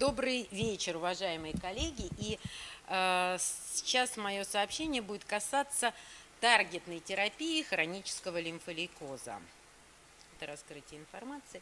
Добрый вечер, уважаемые коллеги. Сейчас мое сообщение будет касаться таргетной терапии хронического лимфолейкоза. Это раскрытие информации.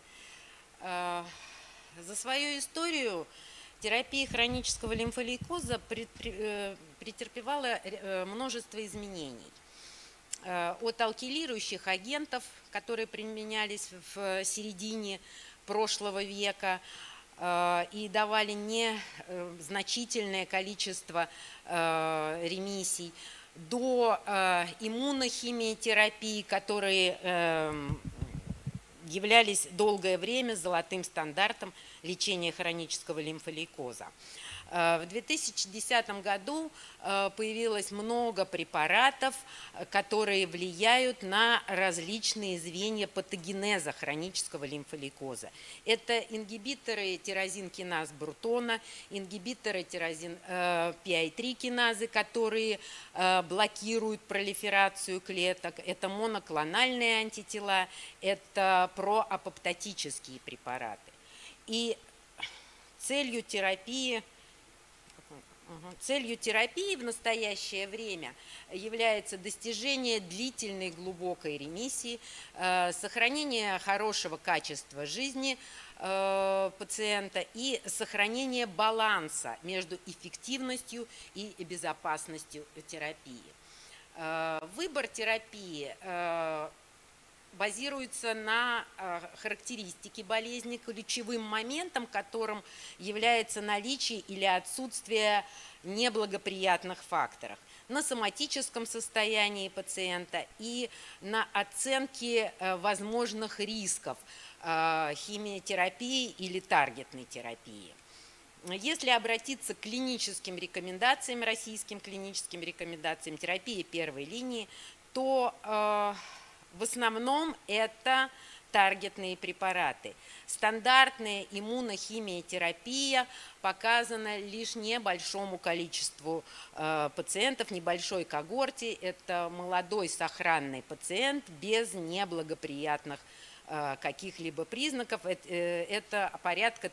За свою историю терапия хронического лимфолейкоза претерпевала множество изменений. От алкилирующих агентов, которые применялись в середине прошлого века, и давали незначительное количество ремиссий, до иммунохимиотерапии, которые являлись долгое время золотым стандартом лечения хронического лимфолейкоза. В 2010 году появилось много препаратов, которые влияют на различные звенья патогенеза хронического лимфолейкоза. Это ингибиторы тирозин-киназ Брутона, ингибиторы тирозин-PI3 киназы, которые блокируют пролиферацию клеток, это моноклональные антитела, это проапоптотические препараты. И целью терапии в настоящее время является достижение длительной глубокой ремиссии, сохранение хорошего качества жизни пациента и сохранение баланса между эффективностью и безопасностью терапии. Выбор терапии базируется на характеристике болезни, ключевым моментом которым является наличие или отсутствие неблагоприятных факторов, на соматическом состоянии пациента и на оценке возможных рисков химиотерапии или таргетной терапии. Если обратиться к клиническим рекомендациям, российским клиническим рекомендациям терапии первой линии, то в основном это таргетные препараты. Стандартная иммунохимиотерапия показана лишь небольшому количеству пациентов, небольшой когорте. Это молодой сохранный пациент без неблагоприятных каких-либо признаков. Это порядка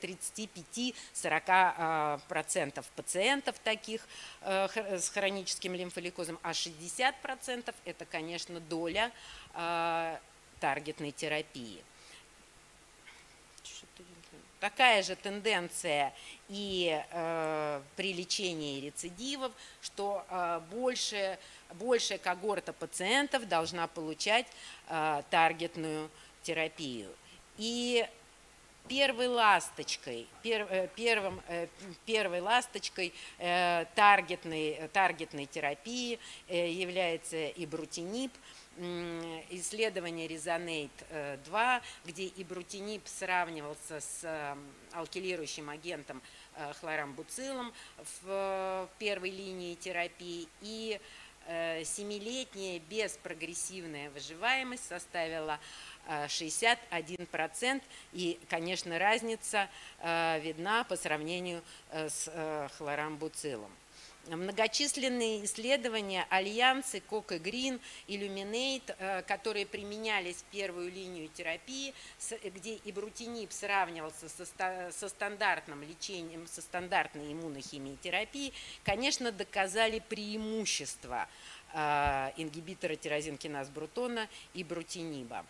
35–40% пациентов таких с хроническим лимфолейкозом, а 60% это, конечно, доля таргетной терапии. Такая же тенденция и при лечении рецидивов, что большая когорта пациентов должна получать таргетную терапию. И первой ласточкой таргетной терапии является ибрутиниб. Исследование Резонейт-2, где ибрутиниб сравнивался с алкилирующим агентом хлорамбуцилом в первой линии терапии, и 7-летняя беспрогрессивная выживаемость составила 61%, и, конечно, разница видна по сравнению с хлорамбуцилом. Многочисленные исследования, альянсы, Coca-Green, Illuminate, которые применялись в первую линию терапии, где ибрутиниб сравнивался со стандартным лечением, со стандартной иммунохимиотерапией, конечно, доказали преимущество ингибитора тирозин-киназ Брутона и ибрутиниба.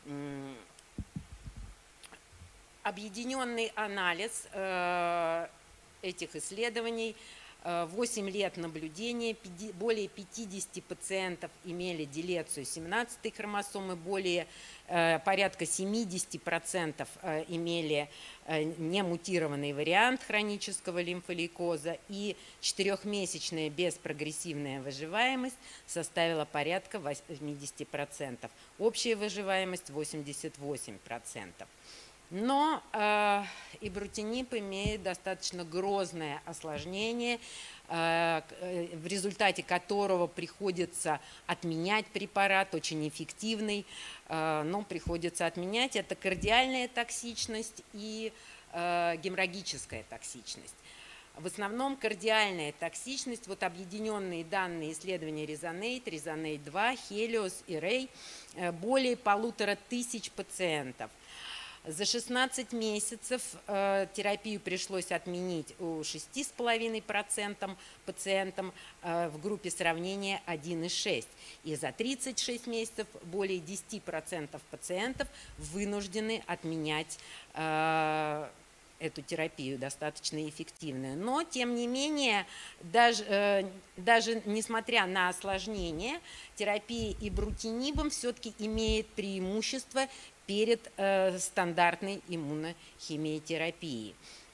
Объединенный анализ этих исследований, 8 лет наблюдения, более 50 пациентов имели делецию 17-й хромосомы, порядка 70% имели немутированный вариант хронического лимфолейкоза, и 4-месячная беспрогрессивная выживаемость составила порядка 80%, общая выживаемость 88%. Но ибрутиниб имеет достаточно грозное осложнение, в результате которого приходится отменять препарат, очень эффективный, но приходится отменять. Это кардиальная токсичность и геморрагическая токсичность. В основном кардиальная токсичность, вот объединенные данные исследования Резонейт, Резонейт-2, Хелиос и Рей, более 1500 пациентов. За 16 месяцев терапию пришлось отменить у 6,5% пациентам в группе сравнения 1,6%. И за 36 месяцев более 10% пациентов вынуждены отменять эту терапию, достаточно эффективную. Но, тем не менее, даже несмотря на осложнения, терапия ибрутинибом все-таки имеет преимущество перед стандартной иммунохимиотерапией.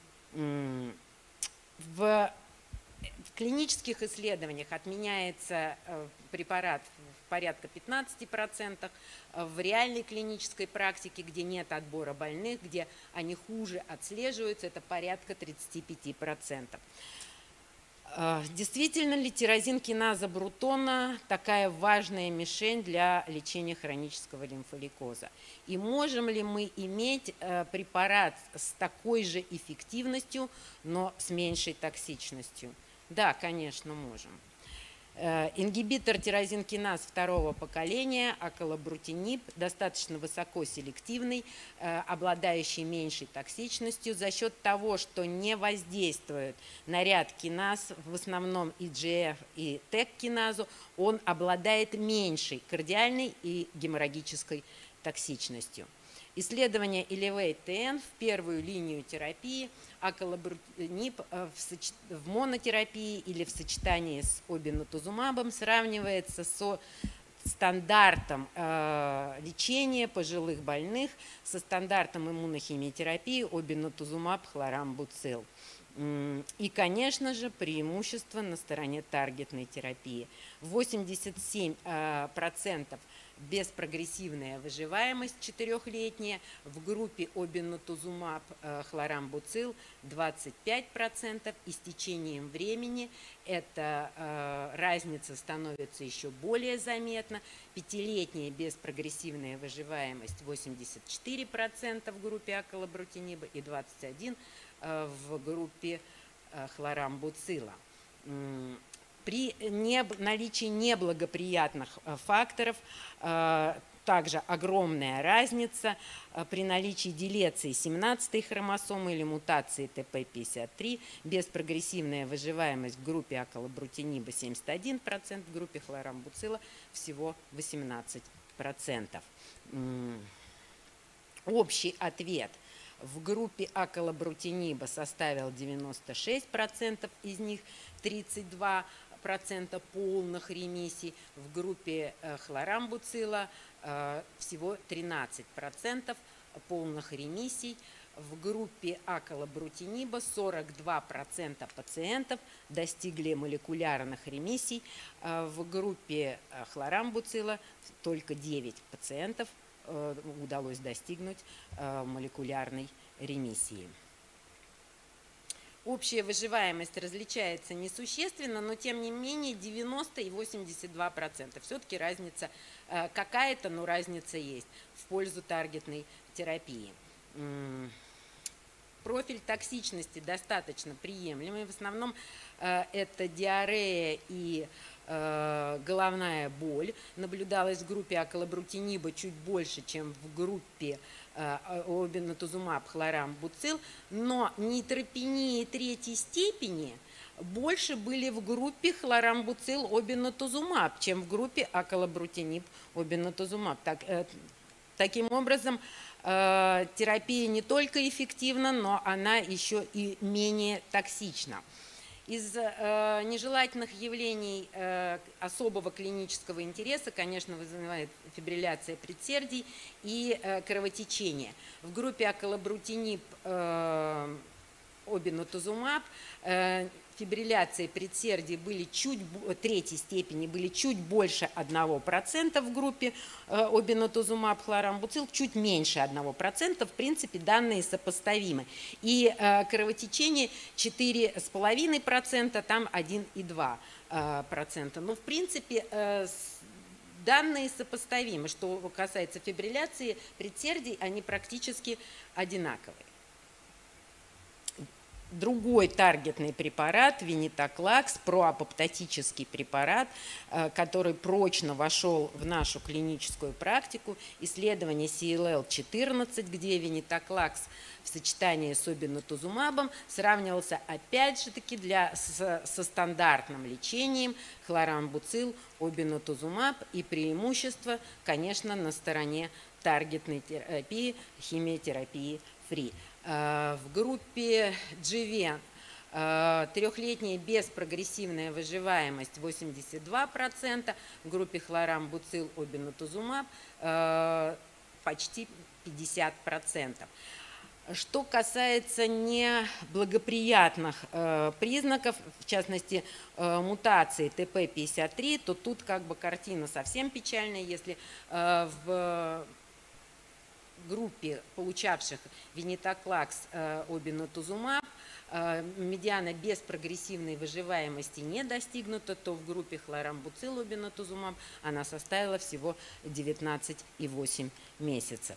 В клинических исследованиях отменяется препарат в порядка 15%, в реальной клинической практике, где нет отбора больных, где они хуже отслеживаются, это порядка 35%. Действительно ли тирозин-киназа Брутона такая важная мишень для лечения хронического лимфолейкоза? И можем ли мы иметь препарат с такой же эффективностью, но с меньшей токсичностью? Да, конечно, можем. Ингибитор тирозин-киназ второго поколения, акалабрутиниб, достаточно высокоселективный, обладающий меньшей токсичностью за счет того, что не воздействует на ряд киназ, в основном EGF и ТЭК-киназу, он обладает меньшей кардиальной и геморрагической токсичностью. Исследование Elevate-TN в первую линию терапии акалабрутиниб в монотерапии или в сочетании с обинутузумабом сравнивается со стандартом лечения пожилых больных, со стандартом иммунохимиотерапии обинутузумаб хлорамбуцил. И, конечно же, преимущество на стороне таргетной терапии. 87% беспрогрессивная выживаемость 4-летняя, в группе обинутузумаб хлорамбуцил 25%, и с течением времени эта разница становится еще более заметна. 5-летняя беспрогрессивная выживаемость 84% в группе акалабрутиниба и 21% в группе хлорамбуцила. При наличии неблагоприятных факторов также огромная разница при наличии делеции 17-й хромосомы или мутации ТП53, беспрогрессивная выживаемость в группе акалабрутиниба 71%, в группе хлорамбуцила всего 18%. Общий ответ в группе акалабрутиниба составил 96%, из них 32% полных ремиссий, в группе хлорамбуцила всего 13% полных ремиссий, в группе акалабрутиниба 42% пациентов достигли молекулярных ремиссий, в группе хлорамбуцила только 9 пациентов удалось достигнуть молекулярной ремиссии. Общая выживаемость различается несущественно, но тем не менее 90 и 82%. Все-таки разница какая-то, но разница есть в пользу таргетной терапии. Профиль токсичности достаточно приемлемый. В основном это диарея и головная боль. Наблюдалась в группе акалабрутиниба чуть больше, чем в группе обинутузумаб хлорамбуцил, но нейтропении третьей степени больше были в группе хлорамбуцил обинутузумаб, чем в группе акалабрутиниб обинутузумаб. Таким образом, терапия не только эффективна, но она еще и менее токсична. Из нежелательных явлений особого клинического интереса, конечно, вызывает фибрилляция предсердий и кровотечение. В группе акалабрутиниб обинутузумаб фибрилляции предсердий были третьей степени были чуть больше 1% в группе обинутузумаб хлорамбуцил, чуть меньше 1%. В принципе, данные сопоставимы. И кровотечение 4,5%, там 1,2%. Но, в принципе, данные сопоставимы. Что касается фибрилляции предсердий, они практически одинаковые. другой таргетный препарат, венетоклакс, проапоптотический препарат, который прочно вошел в нашу клиническую практику. Исследование CLL-14, где венетоклакс в сочетании с обинутузумабом сравнивался опять же таки со стандартным лечением хлорамбуцил, обинутузумаб, и преимущество, конечно, на стороне таргетной терапии, химиотерапии фри. В группе GV трехлетняя беспрогрессивная выживаемость 82%, в группе хлорамбуцил, обинутузумаб почти 50%. Что касается неблагоприятных признаков, в частности мутации ТП53, то тут как бы картина совсем печальная. Если в группе, получавших венетоклакс, обинутузумаб, медиана беспрогрессивной выживаемости не достигнута, то в группе хлорамбуцил, обинутузумаб она составила всего 19,8 месяцев.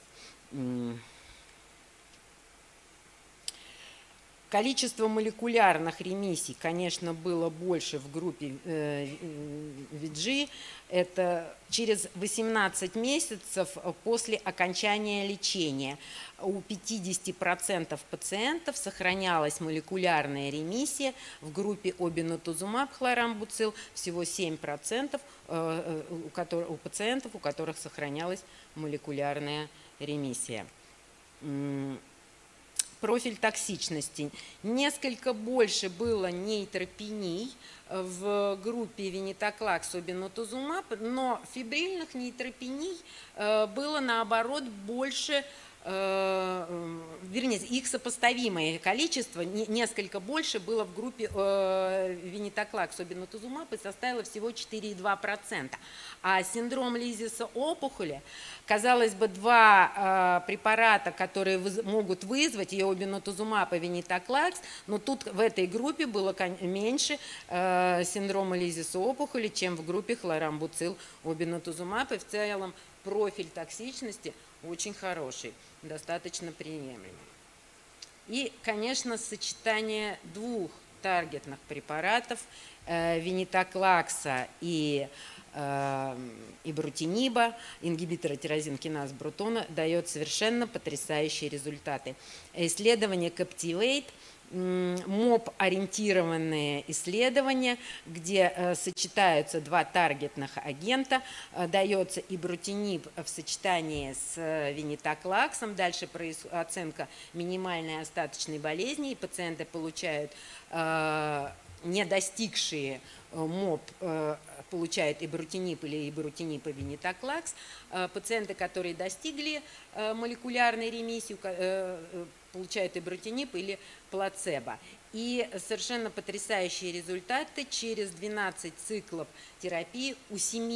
Количество молекулярных ремиссий, конечно, было больше в группе VG. Это через 18 месяцев после окончания лечения. У 50% пациентов сохранялась молекулярная ремиссия. В группе обинутузумаб, хлорамбуцил всего 7% у пациентов, у которых сохранялась молекулярная ремиссия. Профиль токсичности. Несколько больше было нейтропений в группе венетоклакс, обинутузумаб, но фибрильных нейтропений было наоборот больше, вернее, их сопоставимое количество, несколько больше было в группе венетоклакс, обинутузумаб, и составило всего 4,2%. А синдром Лизиса опухоли, казалось бы, два препарата, которые могут вызвать, и обинутузумаб, и венетоклакс, но тут в этой группе было меньше синдрома Лизиса опухоли, чем в группе хлорамбуцил, обинутузумаб, и в целом профиль токсичности очень хороший, достаточно приемлемый. И, конечно, сочетание двух таргетных препаратов, венетоклакса и ибрутиниба, ингибитора тирозин-киназ Брутона, дает совершенно потрясающие результаты. Исследование Captivate, МОП-ориентированные исследования, где сочетаются два таргетных агента, дается ибрутиниб в сочетании с венетоклаксом, дальше оценка минимальной остаточной болезни, и пациенты получают, не достигшие МОП, получают ибрутиниб или ибрутиниб и венетоклакс. Пациенты, которые достигли молекулярной ремиссии, получают ибрутиниб или плацебо. И совершенно потрясающие результаты. Через 12 циклов терапии у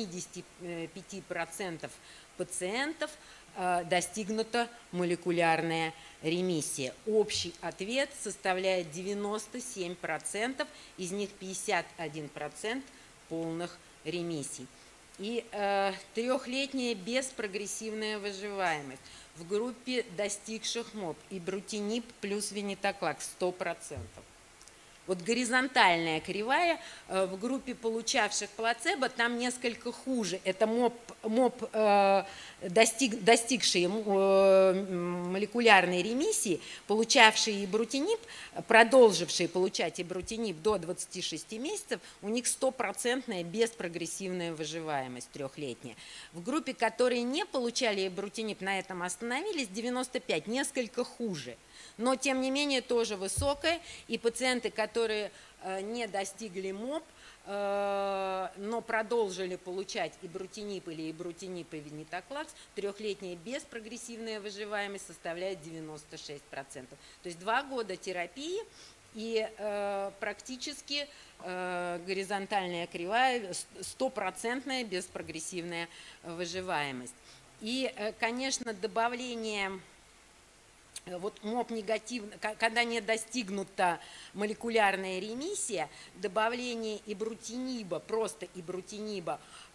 75% пациентов достигнута молекулярная ремиссия. Общий ответ составляет 97%, из них 51% полных ремиссий. И трехлетняя беспрогрессивная выживаемость в группе достигших МОП ибрутиниб плюс венетоклакс 100%. Вот горизонтальная кривая в группе получавших плацебо там несколько хуже. Это МОП достигшие молекулярной ремиссии, получавшие ибрутиниб, продолжившие получать ибрутиниб до 26 месяцев, у них 100% беспрогрессивная выживаемость трехлетняя. В группе, которые не получали ибрутиниб, на этом остановились, 95, несколько хуже. Но, тем не менее, тоже высокая, и пациенты, которые не достигли МОП, но продолжили получать ибрутиниб или ибрутиниб и венетоклакс, трехлетняя беспрогрессивная выживаемость составляет 96%. То есть 2 года терапии и практически горизонтальная кривая, 100% беспрогрессивная выживаемость. И, конечно, добавление вот МОП негативно, когда не достигнута молекулярная ремиссия, добавление ибрутиниба, просто ибрутиниба,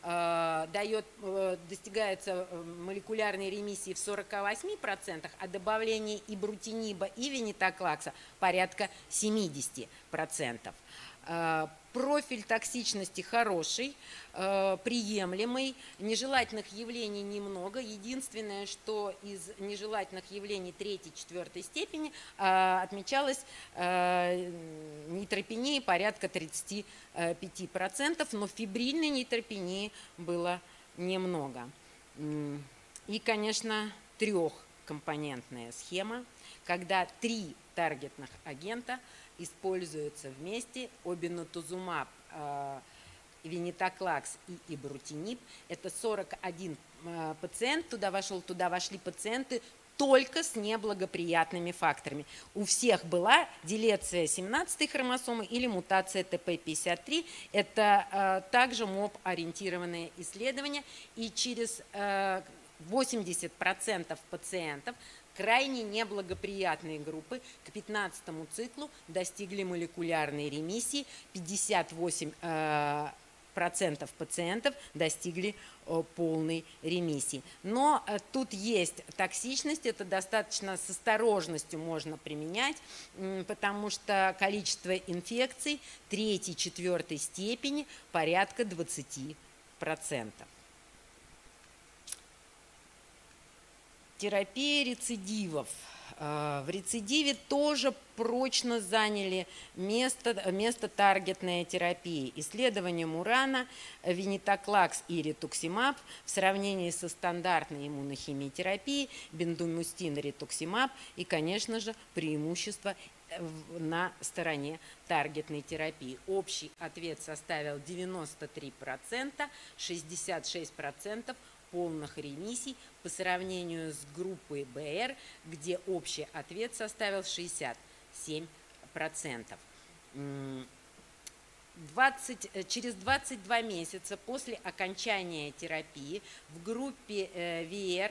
достигается молекулярной ремиссии в 48%, а добавление ибрутиниба и венетоклакса порядка 70%. Профиль токсичности хороший, приемлемый, нежелательных явлений немного. Единственное, что из нежелательных явлений 3-4 степени отмечалась нейтропения порядка 35%, но фибрильной нейтропении было немного. И, конечно, трехкомпонентная схема, когда 3 таргетных агента используются вместе: обинутузумаб, венетоклакс и ибрутинип. Это 41 пациент, туда вошли пациенты только с неблагоприятными факторами. У всех была делеция 17-й хромосомы или мутация ТП53. Это также МОП-ориентированные исследования. И через 80% пациентов крайне неблагоприятные группы к 15-му циклу достигли молекулярной ремиссии, 58% пациентов достигли полной ремиссии. Но тут есть токсичность, это достаточно с осторожностью можно применять, потому что количество инфекций 3-4 степени порядка 20%. Терапия рецидивов. В рецидиве тоже прочно заняли место таргетная терапия. Исследование Мурана, венетоклакс и ритуксимаб в сравнении со стандартной иммунохимиотерапией, бендумустин, ритуксимаб и, конечно же, преимущество на стороне таргетной терапии. Общий ответ составил 93%, 66% полных ремиссий по сравнению с группой БР, где общий ответ составил 67%. Через 22 месяца после окончания терапии в группе ВР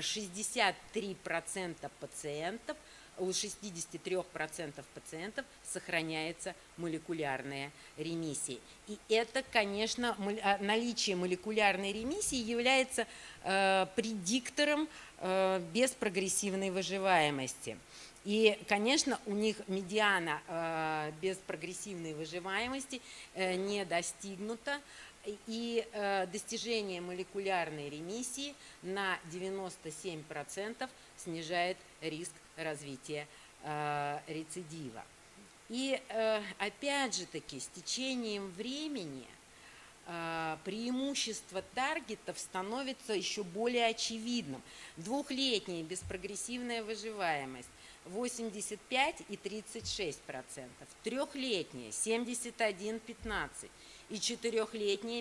63% пациентов, у 63% пациентов сохраняется молекулярная ремиссия. И это, конечно, наличие молекулярной ремиссии является предиктором беспрогрессивной выживаемости. И, конечно, у них медиана беспрогрессивной выживаемости не достигнута. И достижение молекулярной ремиссии на 97% снижает риск развития рецидива. И опять же таки, с течением времени преимущество таргетов становится еще более очевидным. Двухлетняя беспрогрессивная выживаемость 85 и 36%, трехлетняя 71,15% и четырехлетняя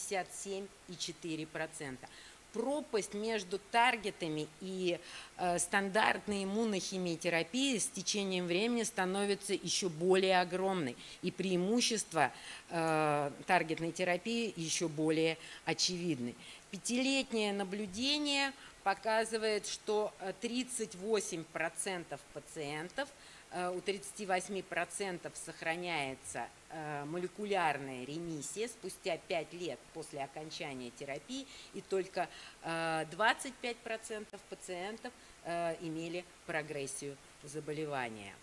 57,4%. Пропасть между таргетами и стандартной иммунохимиотерапией с течением времени становится еще более огромной, и преимущества таргетной терапии еще более очевидны. Пятилетнее наблюдение показывает, что 38% пациентов, у 38% сохраняется молекулярная ремиссия спустя 5 лет после окончания терапии, и только 25% пациентов имели прогрессию заболевания.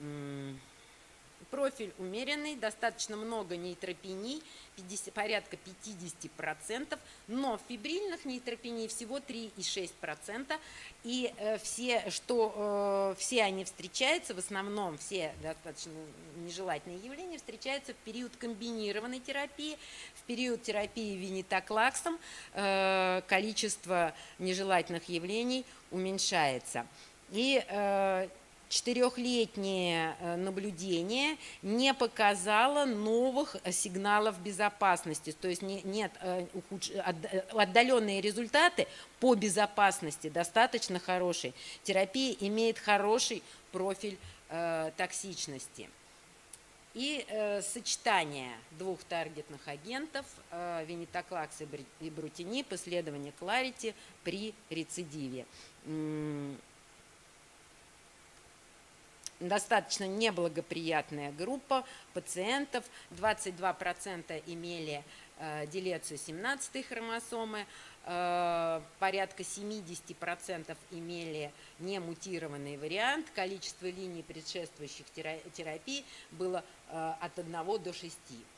Профиль умеренный, достаточно много нейтропений, порядка 50%, но фибрильных нейтропений всего 3,6%. И все они встречаются, в основном все достаточно нежелательные явления встречаются в период комбинированной терапии. В период терапии венетоклаксом количество нежелательных явлений уменьшается. И 4-летнее наблюдение не показало новых сигналов безопасности, то есть нет отдаленные результаты по безопасности достаточно хорошие. Терапия имеет хороший профиль токсичности. И сочетание двух таргетных агентов, венетоклакс и брутинип, исследование Clarity при рецидиве. достаточно неблагоприятная группа пациентов, 22% имели делецию 17-й хромосомы, порядка 70% имели немутированный вариант, количество линий предшествующих терапий было от 1 до 6.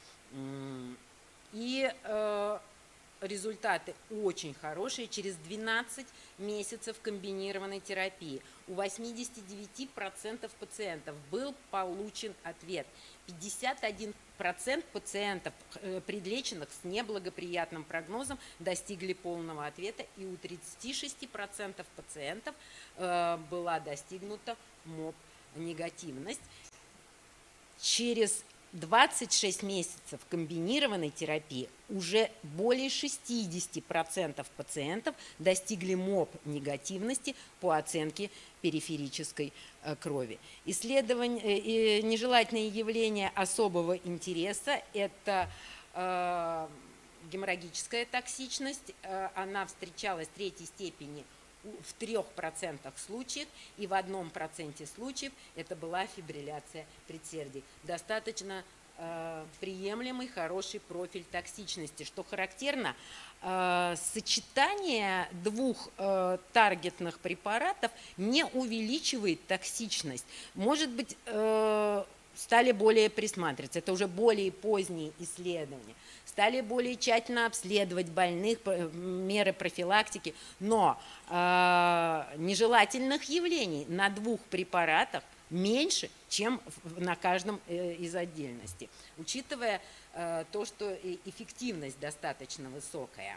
И результаты очень хорошие через 12 месяцев комбинированной терапии. У 89% пациентов был получен ответ. 51% пациентов, предлеченных с неблагоприятным прогнозом, достигли полного ответа, и у 36% пациентов была достигнута МОП-негативность. Через 26 месяцев комбинированной терапии уже более 60% пациентов достигли МОП-негативности по оценке периферической крови. Исследования, нежелательные явления особого интереса – это геморрагическая токсичность. Она встречалась в 3-й степени в 3% случаев, и в 1% случаев это была фибрилляция предсердий. Достаточно приемлемый, хороший профиль токсичности. Что характерно, сочетание двух таргетных препаратов не увеличивает токсичность. Может быть, стали более присматриваться. Это уже более поздние исследования. Стали более тщательно обследовать больных, меры профилактики, но нежелательных явлений на 2 препаратах меньше, чем на каждом из отдельности, учитывая то, что эффективность достаточно высокая.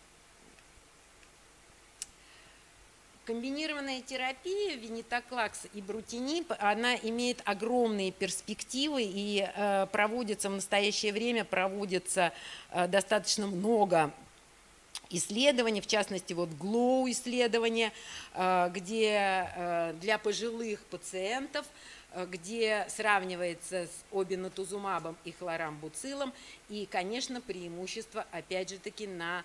Комбинированная терапия, венетоклакс и брутинип, она имеет огромные перспективы и проводится в настоящее время, достаточно много исследований, в частности, вот GLOW исследование, где для пожилых пациентов, где сравнивается с обинутузумабом и хлорамбуцилом, и, конечно, преимущество, опять же таки, на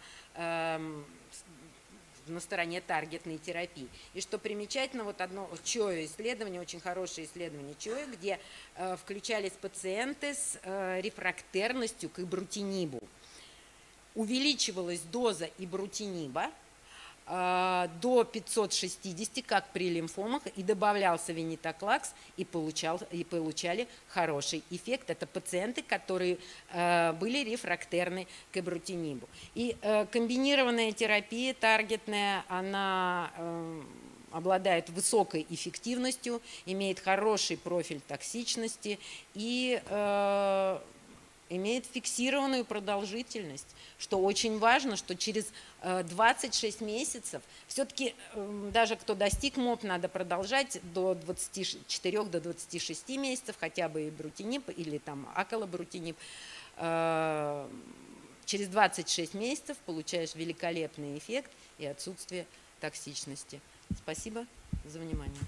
стороне таргетной терапии. И что примечательно, вот одно ЧОЭ исследование, очень хорошее исследование ЧОЭ, где включались пациенты с рефрактерностью к ибрутинибу. Увеличивалась доза ибрутиниба до 560, как при лимфомах, и добавлялся венетоклакс, и получали хороший эффект. Это пациенты, которые были рефрактерны к ибрутинибу. И комбинированная терапия таргетная, она обладает высокой эффективностью, имеет хороший профиль токсичности и имеет фиксированную продолжительность, что очень важно, что через 26 месяцев, все-таки даже кто достиг МОП, надо продолжать до 24 до 26 месяцев, хотя бы и брутинип или там акалабрутинип. Через 26 месяцев получаешь великолепный эффект и отсутствие токсичности. Спасибо за внимание.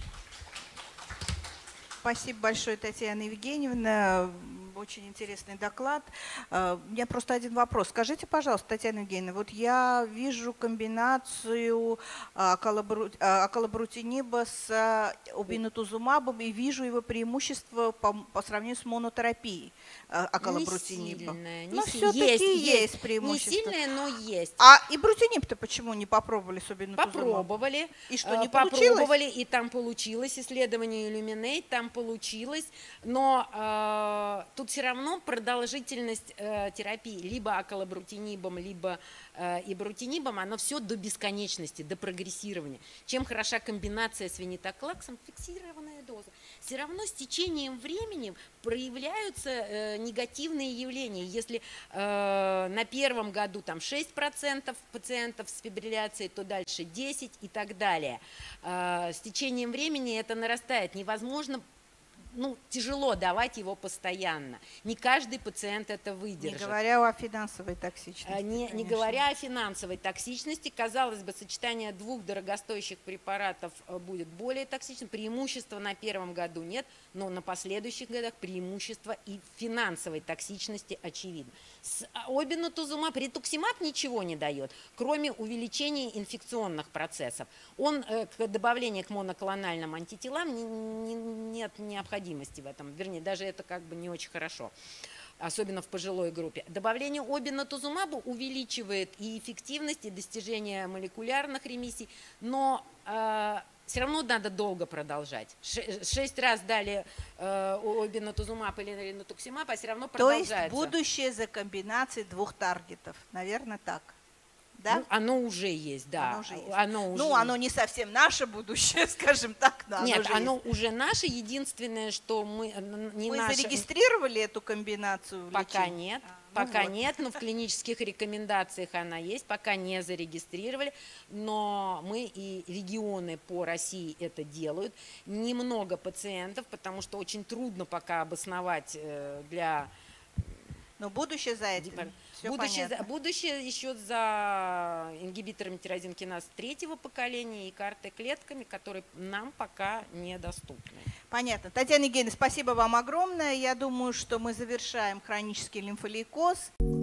Спасибо большое, Татьяна Евгеньевна. Очень интересный доклад. У меня просто один вопрос. Скажите, пожалуйста, Татьяна Евгеньевна, вот я вижу комбинацию акалабрутиниба с обинутузумабом и вижу его преимущество по сравнению с монотерапией акалабрутиниба. Но все-таки есть преимущество. Не сильное, но есть. А ибрутиниб-то почему не попробовали с обинутузумабом? Попробовали. И что, не попробовали, и там получилось. Исследование Illuminate, там получилось. Но тут все равно продолжительность терапии либо акалабрутинибом, либо ибрутинибом, оно все до бесконечности, до прогрессирования. Чем хороша комбинация с венетоклаксом, фиксированная доза. Все равно с течением времени проявляются негативные явления. Если на первом году там 6% пациентов с фибрилляцией, то дальше 10% и так далее. С течением времени это нарастает. Невозможно ну, тяжело давать его постоянно. Не каждый пациент это выдержит. Не говоря о финансовой токсичности. Не говоря о финансовой токсичности, казалось бы, сочетание двух дорогостоящих препаратов будет более токсичным. Преимущества на первом году нет, но на последующих годах преимущества и финансовой токсичности очевидно. С обинутузумаб, ритуксимаб ничего не дает, кроме увеличения инфекционных процессов. Он к добавлению к моноклональным антителам нет необходимости в этом, вернее, даже это как бы не очень хорошо, особенно в пожилой группе. Добавление обинутузумаба увеличивает и эффективность, и достижение молекулярных ремиссий, но все равно надо долго продолжать. 6 раз дали обинутузумаб или ринутуксимаб, а все равно продолжается. То есть будущее за комбинацией двух таргетов, наверное, так. Да? Ну, оно уже есть, да. Оно уже есть. Ну, оно не совсем наше будущее, скажем так. Но нет, оно уже наше. Единственное, что мы не Вы наше... зарегистрировали эту комбинацию в Пока лечении? нет. Ну Пока вот. нет, но в клинических рекомендациях она есть, пока не зарегистрировали, но мы и регионы по России это делают. Немного пациентов, потому что очень трудно пока обосновать для... Но будущее за этим. Все Будущее еще за ингибиторами тирозинкиназ третьего поколения и карты-клетками, которые нам пока недоступны. Понятно. Татьяна Евгеньевна, спасибо вам огромное. Я думаю, что мы завершаем хронический лимфолейкоз.